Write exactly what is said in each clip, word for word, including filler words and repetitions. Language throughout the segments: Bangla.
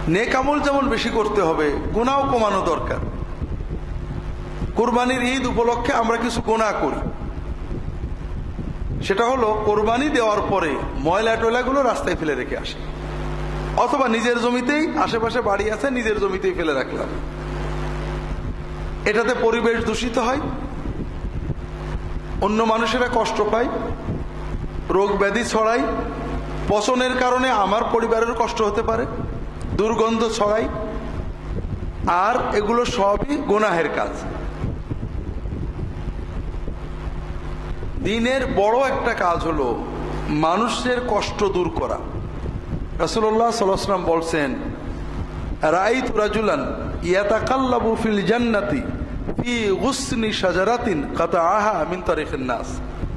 নেক আমল যেমন বেশি করতে হবে, গুনাহও কমানো দরকার। কোরবানির ঈদ উপলক্ষে আমরা কিছু গুনাহ করি, সেটা হলো কোরবানি দেওয়ার পরে ময়লা টয়লাগুলো রাস্তায় ফেলে রেখে আসে, অথবা নিজের জমিতেই, আশেপাশে বাড়ি আছে নিজের জমিতেই ফেলে রাখলাম। এটাতে পরিবেশ দূষিত হয়, অন্য মানুষেরা কষ্ট পায়, রোগ ব্যাধি ছড়ায়, পচনের কারণে আমার পরিবারের কষ্ট হতে পারে, দুর্গন্ধ ছড়ায়, আর এগুলো সবই গুনাহের কাজ। দিনের বড় একটা কাজ হলো মানুষের কষ্ট দূর করা। রাসূলুল্লাহ সাল্লাল্লাহু আলাইহি ওয়াসাল্লাম বলছেন, রাআইতু রাজুলান ইয়াতাকাল্লাবু ফিল জান্নাতি ফি গুসনি শাজারাতিন কাতাআহা মিন তারিকিন নাস,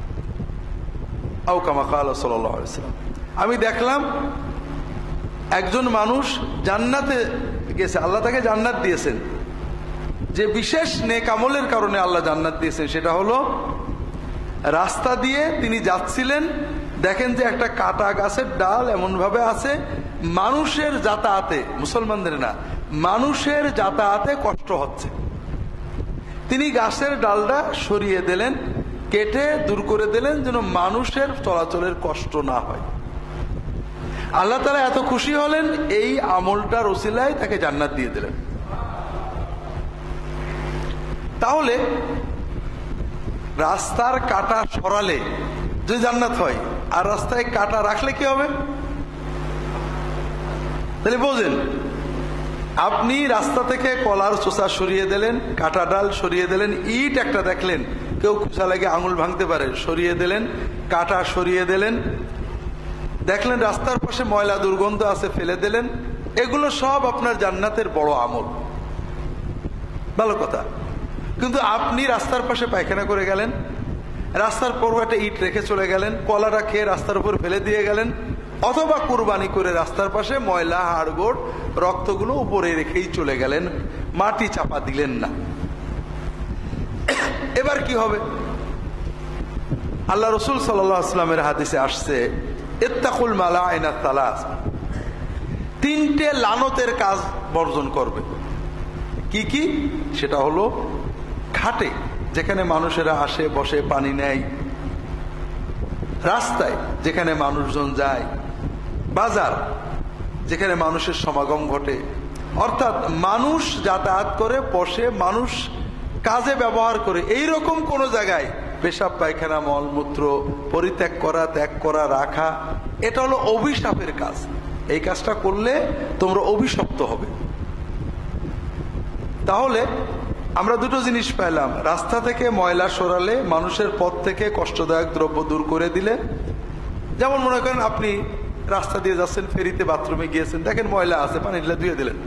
আও কামা ক্বালা সাল্লাল্লাহু আলাইহি ওয়াসাল্লাম। আমি দেখলাম একজন মানুষ জান্নাতে গেছে, আল্লাহ তাকে জান্নাত দিয়েছেন, যে বিশেষ নেক আমলের কারণে আল্লাহ জান্নাত দিয়েছেন, সেটা হলো রাস্তা দিয়ে তিনি যাচ্ছিলেন, দেখেন যে একটা কাটা গাছের ডাল এমন ভাবে আছে মানুষের যাতায়াতে, মুসলমানদের না, মানুষের যাতায়াতে কষ্ট হচ্ছে। তিনি গাছের ডালটা সরিয়ে দিলেন, কেটে দূর করে দিলেন, যেন মানুষের চলাচলের কষ্ট না হয়। আল্লাহ তাআলা এত খুশি হলেন, এই আমলটার ওসিলায় তাকে জান্নাত দিয়ে দিলেন। তাহলে রাস্তার কাটা সরালে যদি জান্নাত হয়, আর রাস্তায় কাটা রাখলে কি হবে? তাহলে বোঝেন, আপনি রাস্তা থেকে কলার চোষা সরিয়ে দিলেন, কাটা ডাল সরিয়ে দিলেন, ইট একটা দেখলেন কেউ কুচা লাগে আঙুল ভাঙতে পারে, সরিয়ে দিলেন, কাটা সরিয়ে দিলেন, দেখলেন রাস্তার পাশে ময়লা দুর্গন্ধ আছে, ফেলে দিলেন, এগুলো সব আপনার জান্নাতের বড় আমল, ভালো কথা। কিন্তু আপনি রাস্তার পাশে পায়খানা করে গেলেন, রাস্তার পর একটা ইট রেখে চলে গেলেন, কলাটা খেয়ে রাস্তার উপর ফেলে দিয়ে গেলেন, অথবা কুরবানি করে রাস্তার পাশে ময়লা হাড়গোড় রক্তগুলো উপরে রেখেই চলে গেলেন, মাটি চাপা দিলেন না। এবার কি হবে? আল্লাহ রাসূল সাল্লাল্লাহু আলাইহি ওয়াসাল্লামের হাদিসে আসছে, ইত্তাকুল মালাইনাত তালাস, তিনটে লানতের কাজ বর্জন করবে। কি কি? সেটা হলো ঘাটে যেখানে মানুষেরা আসে বসে পানি নেয়, রাস্তায় যেখানে মানুষজন যায়, বাজার যেখানে মানুষের সমাগম ঘটে, অর্থাৎ মানুষ যাতায়াত করে, বসে মানুষ কাজে ব্যবহার করে, এইরকম কোন জায়গায় পেশাব পায়খানা মলমূত্র পরিত্যাগ করা, ত্যাগ করা, রাখা, এটা হলো অভিশাপের কাজ। এই কাজটা করলে তোমরা অভিশপ্ত হবে। তাহলে আমরা দুটো জিনিস পেলাম, রাস্তা থেকে ময়লা সরালে, মানুষের পথ থেকে কষ্টদায়ক দ্রব্য দূর করে দিলে। যেমন মনে করেন আপনি রাস্তা দিয়ে যাচ্ছেন, ফেরিতে বাথরুমে গিয়েছেন, দেখেন ময়লা আছে, পানি ঢেলে ধুয়ে দিলেন,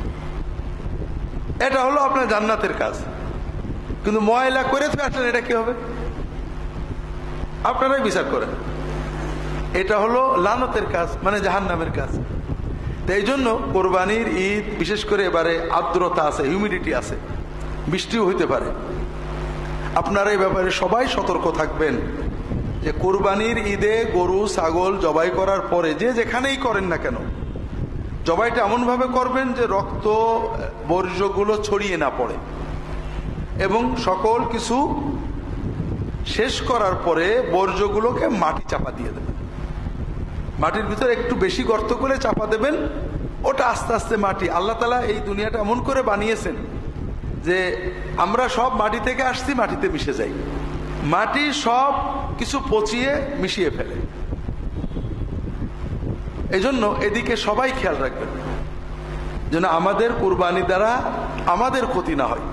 এটা হলো আপনার জান্নাতের কাজ। কিন্তু ময়লা করে ফেলে আসলেন, এটা কি হবে? আপনারাই বিচার করেন। এটা হলো লানতের কাজ, মানে জাহান্নামের কাজ। এই জন্য কোরবানির ঈদ, বিশেষ করে এবারে আর্দ্রতা আছে, হিউমিডিটি আছে, বৃষ্টিও হইতে পারে। আপনারা এই ব্যাপারে সবাই সতর্ক থাকবেন যে কোরবানির ঈদে গরু ছাগল জবাই করার পরে যে যেখানেই করেন না কেন, জবাইটা এমন ভাবে করবেন যে রক্ত বর্জ্যগুলো ছড়িয়ে না পড়ে, এবং সকল কিছু শেষ করার পরে বর্জ্যগুলোকে মাটি চাপা দিয়ে দেবেন। মাটির ভিতরে একটু বেশি গর্ত করে চাপা দেবেন, ওটা আস্তে আস্তে মাটি, আল্লাহ তাআলা এই দুনিয়াটা এমন করে বানিয়েছেন যে আমরা সব মাটি থেকে আসছি, মাটিতে মিশে যাই, মাটি সব কিছু পচিয়ে মিশিয়ে ফেলে। এই জন্য এদিকে সবাই খেয়াল রাখবেন যেন আমাদের কুরবানি দ্বারা আমাদের ক্ষতি না হয়।